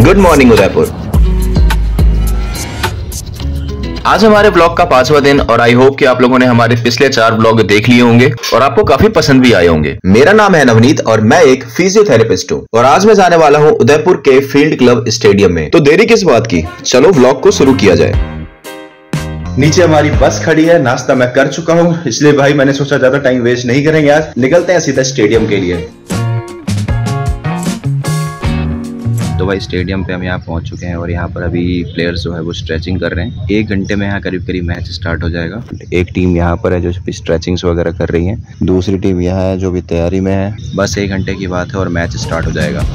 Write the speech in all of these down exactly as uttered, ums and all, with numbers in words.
Good morning Udaipur. आज हमारे blog का पांचवा दिन और आई होप कि आप लोगों ने हमारे पिछले चार ब्लॉग देख लिए होंगे और आपको काफी पसंद भी आए होंगे। मेरा नाम है नवनीत और मैं एक फिजियोथेरेपिस्ट हूँ और आज मैं जाने वाला हूँ उदयपुर के फील्ड क्लब स्टेडियम में। तो देरी किस बात की, चलो ब्लॉग को शुरू किया जाए। नीचे हमारी बस खड़ी है, नाश्ता मैं कर चुका हूँ, इसलिए भाई मैंने सोचा ज्यादा टाइम वेस्ट नहीं करेंगे, आज निकलते हैं सीधा स्टेडियम के लिए। तो भाई स्टेडियम पे हम यहाँ पहुँच चुके हैं और यहाँ पर अभी प्लेयर्स जो है वो स्ट्रेचिंग कर रहे हैं। एक घंटे में यहाँ करीब करीब मैच स्टार्ट हो जाएगा। एक टीम यहाँ पर है जो स्ट्रेचिंग्स वगैरह कर रही है, दूसरी टीम यहाँ है जो भी तैयारी में है। बस एक घंटे की बात है और मैच स्टार्ट हो जाएगा।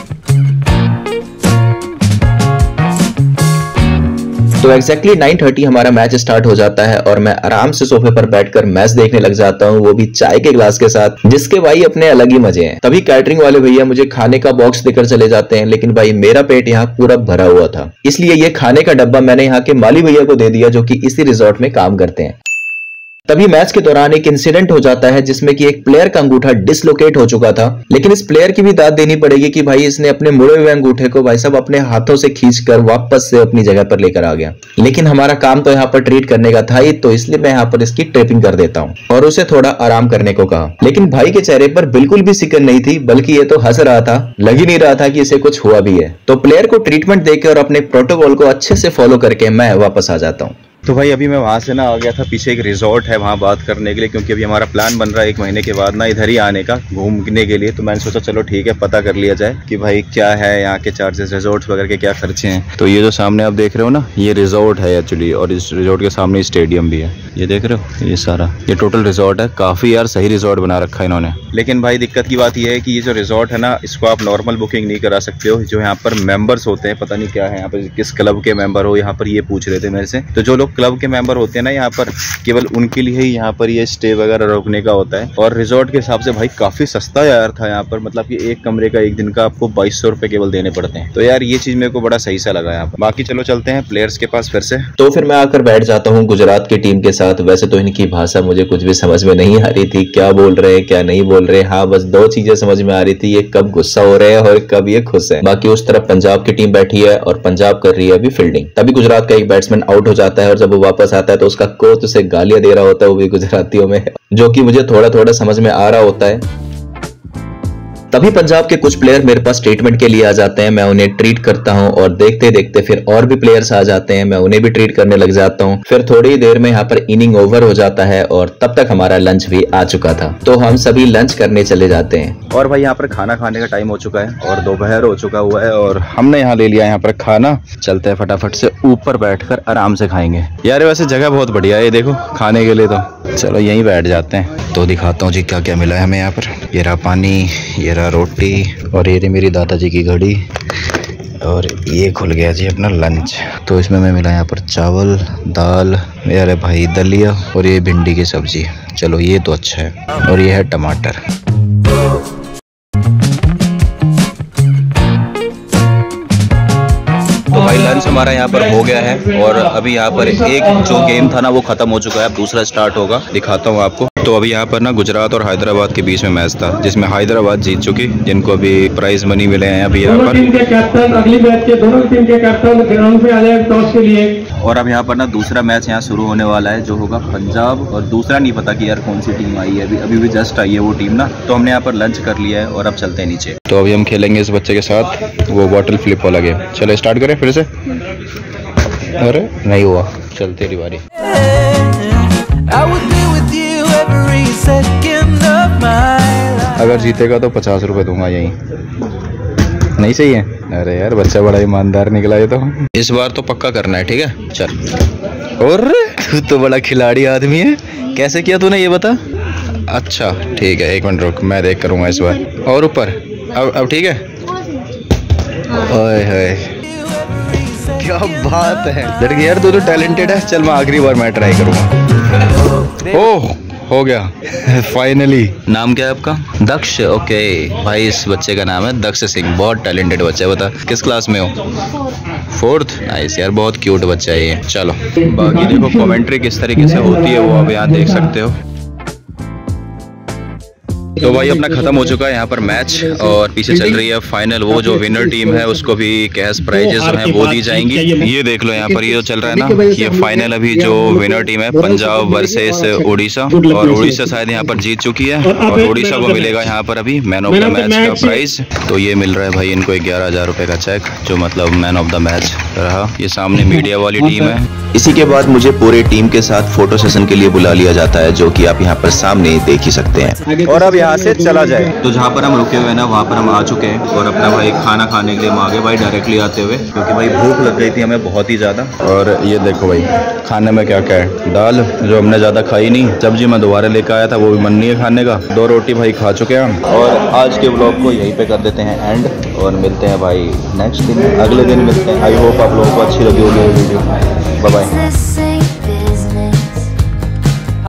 तो एक्जैक्टली नाइन थर्टी हमारा मैच स्टार्ट हो जाता है और मैं आराम से सोफे पर बैठकर मैच देखने लग जाता हूँ, वो भी चाय के ग्लास के साथ, जिसके भाई अपने अलग ही मजे हैं। तभी कैटरिंग वाले भैया मुझे खाने का बॉक्स देकर चले जाते हैं, लेकिन भाई मेरा पेट यहाँ पूरा भरा हुआ था, इसलिए ये खाने का डब्बा मैंने यहाँ के माली भैया को दे दिया जो कि इसी रिजॉर्ट में काम करते हैं। तभी मैच के दौरान एक इंसिडेंट हो जाता है जिसमें कि एक प्लेयर का अंगूठा डिसलोकेट हो चुका था, लेकिन इस प्लेयर की भी दाद देनी पड़ेगी कि भाई इसने अपने मुड़े हुए अंगूठे को भाई साहब अपने हाथों से खींचकर वापस से अपनी जगह पर लेकर आ गया। लेकिन हमारा काम तो यहाँ पर ट्रीट करने का था ही, तो इसलिए मैं यहाँ पर इसकी ट्रेपिंग कर देता हूँ और उसे थोड़ा आराम करने को कहा। लेकिन भाई के चेहरे पर बिल्कुल भी सिकन नहीं थी, बल्कि ये तो हंस रहा था, लग ही नहीं रहा था कि इसे कुछ हुआ भी है। तो प्लेयर को ट्रीटमेंट देकर और अपने प्रोटोकॉल को अच्छे से फॉलो करके मैं वापस आ जाता हूँ। तो भाई अभी मैं वहाँ से ना आ गया था, पीछे एक रिजॉर्ट है वहाँ बात करने के लिए, क्योंकि अभी हमारा प्लान बन रहा है एक महीने के बाद ना इधर ही आने का घूमने के लिए। तो मैंने सोचा चलो ठीक है पता कर लिया जाए कि भाई क्या है यहाँ के चार्जेस, रिजॉर्ट्स वगैरह के क्या खर्चे हैं। तो ये जो सामने आप देख रहे हो ना, ये रिजॉर्ट है एक्चुअली, और इस रिजॉर्ट के सामने स्टेडियम भी है, ये देख रहे हो, ये सारा ये टोटल रिजॉर्ट है। काफी यार सही रिजॉर्ट बना रखा है इन्होंने। लेकिन भाई दिक्कत की बात यह है कि ये जो रिजॉर्ट है ना, इसको आप नॉर्मल बुकिंग नहीं करा सकते हो। जो यहाँ पर मेंबर्स होते हैं, पता नहीं क्या है यहाँ पर, किस क्लब के मेंबर हो यहाँ पर, ये पूछ रहे थे मेरे से। तो जो लोग क्लब के मेंबर होते हैं ना यहाँ पर, केवल उनके लिए ही यहाँ पर ये स्टे वगैरह रोकने का होता है। और रिजॉर्ट के हिसाब से भाई काफी सस्ता यार था यहाँ पर, मतलब कि एक कमरे का एक दिन का आपको बाईस सौ रुपए केवल देने पड़ते हैं। तो यार ये चीज मेरे को बड़ा सही सा लगा यहाँ पर। बाकी चलो चलते हैं प्लेयर्स के पास फिर से। तो फिर मैं आकर बैठ जाता हूँ गुजरात की टीम के साथ। वैसे तो इनकी भाषा मुझे कुछ भी समझ में नहीं आ रही थी, क्या बोल रहे हैं क्या नहीं बोल रहे। हाँ बस दो चीजें समझ में आ रही थी, ये कब गुस्सा हो रहे हैं और कब ये खुश है। बाकी उस तरफ पंजाब की टीम बैठी है और पंजाब कर रही है अभी फील्डिंग। तभी गुजरात का एक बैट्समैन आउट हो जाता है और जब वो वापस आता है तो उसका कोच उसे गालियां दे रहा होता है, वो भी गुजरातियों में, जो कि मुझे थोड़ा थोड़ा समझ में आ रहा होता है। तभी पंजाब के कुछ प्लेयर मेरे पास ट्रीटमेंट के लिए आ जाते हैं, मैं उन्हें ट्रीट करता हूं और देखते देखते फिर और भी प्लेयर्स आ जाते हैं, मैं उन्हें भी ट्रीट करने लग जाता हूं। फिर थोड़ी ही देर में यहाँ पर इनिंग ओवर हो जाता है और तब तक हमारा लंच भी आ चुका था। तो हम सभी लंच करने चले जाते हैं और भाई यहाँ पर खाना खाने का टाइम हो चुका है और दोपहर हो चुका हुआ है और हमने यहाँ ले लिया यहाँ पर खाना। चलते हैं फटाफट से ऊपर बैठकर आराम से खाएंगे। यार वैसे जगह बहुत बढ़िया है ये देखो खाने के लिए, तो चलो यहीं बैठ जाते हैं। तो दिखाता हूँ जी क्या क्या मिला है हमें यहाँ पर। ये रहा पानी, ये रहा रोटी और ये रही मेरी दादाजी की घड़ी और ये खुल गया जी अपना लंच। तो इसमें मैं मिला यहाँ पर चावल, दाल, अरे भाई दलिया और ये भिंडी की सब्जी। चलो ये तो अच्छा है, और ये है टमाटर। तो भाई लंच हमारा यहाँ पर हो गया है और अभी यहाँ पर एक जो गेम था ना वो खत्म हो चुका है, अब दूसरा स्टार्ट होगा, दिखाता हूँ आपको। तो अभी यहाँ पर ना गुजरात और हैदराबाद के बीच में मैच था जिसमें हैदराबाद जीत चुकी, जिनको अभी प्राइज मनी मिले हैं अभी यहाँ पर। टीम के कैप्टन अगली मैच के दोनों टीम के कैप्टन ग्राउंड पे आ जाए टॉस के लिए। और अब यहाँ पर ना दूसरा मैच यहाँ शुरू होने वाला है जो होगा पंजाब, और दूसरा नहीं पता कि यार कौन सी टीम आई है, अभी अभी भी जस्ट आई है वो टीम ना। तो हमने यहाँ पर लंच कर लिया है और अब चलते हैं नीचे। तो अभी हम खेलेंगे इस बच्चे के साथ वो बॉटल फ्लिप वाला गेम। चलो स्टार्ट करें फिर से। अरे नहीं हुआ, चलते रही बारी। अगर जीतेगा तो पचास रुपए दूंगा यहीं। नहीं सही है? अरे यार बच्चा बड़ा ईमानदार निकला ये तो। इस बार तो पक्का करना है, ठीक है चल। और तू तो बड़ा खिलाड़ी आदमी है, कैसे किया तूने ये बता। अच्छा ठीक है, एक मिनट रुक, मैं देख करूंगा इस बार। और ऊपर अब अब ठीक है। ओए होए क्या बात है लड़की, यार तू तो टैलेंटेड है। चल मैं आखिरी बार मैं ट्राई करूंगा। ओह हो गया फाइनली। नाम क्या है आपका? दक्ष। ओके भाई इस बच्चे का नाम है दक्ष सिंह, बहुत टैलेंटेड बच्चा है। बता किस क्लास में हो? फोर्थ। नाइस यार, बहुत क्यूट बच्चा है ये। चलो बाकी देखो कमेंट्री किस तरीके से होती है वो अब यहाँ देख सकते हो। तो भाई अपना खत्म हो चुका है यहाँ पर मैच और पीछे चल रही है फाइनल। वो जो विनर टीम है उसको भी कैश प्राइजेस जो है वो दी जाएंगी। ये देख लो यहाँ पर ये चल रहा है ना, ये फाइनल अभी जो विनर टीम है पंजाब वर्सेस उड़ीसा, और उड़ीसा शायद यहाँ पर जीत चुकी है और उड़ीसा को मिलेगा यहाँ पर अभी मैन ऑफ द मैच का प्राइज। तो ये मिल रहा है भाई इनको ग्यारह हजार रुपए का चेक, जो मतलब मैन ऑफ द मैच रहा। ये सामने मीडिया वाली टीम है। इसी के बाद मुझे पूरे टीम के साथ फोटो सेशन के लिए बुला लिया जाता है, जो कि आप यहाँ पर सामने देख ही सकते हैं। और अब यहाँ से चला जाए तो जहाँ पर हम रुके हुए हैं ना वहाँ पर हम आ चुके हैं और अपना भाई खाना खाने के लिए हम आगे भाई डायरेक्टली आते हुए, क्योंकि भाई भूख लग गई थी हमें बहुत ही ज्यादा। और ये देखो भाई खाने में क्या क्या है, दाल जो हमने ज्यादा खाई नहीं, सब्जी मैं दोबारा लेकर आया था वो भी मन नहीं है खाने का, दो रोटी भाई खा चुके हैं हम। और आज के ब्लॉग को यहीं पे कर देते हैं एंड, और मिलते हैं भाई नेक्स्ट दिन, अगले दिन मिलते हैं। आई होप आप लोगों को अच्छी लगी होगी वीडियो। Bye bye.